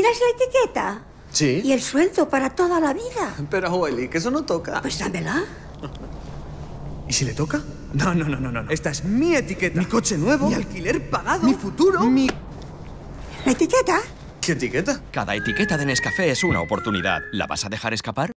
¿Miras la etiqueta? Sí. Y el sueldo para toda la vida. Pero, abueli, que eso no toca. Pues dámela. ¿Y si le toca? No. Esta es mi etiqueta. Mi coche nuevo. Mi alquiler pagado. Mi futuro. ¿La etiqueta? ¿Qué etiqueta? Cada etiqueta de Nescafé es una oportunidad. ¿La vas a dejar escapar?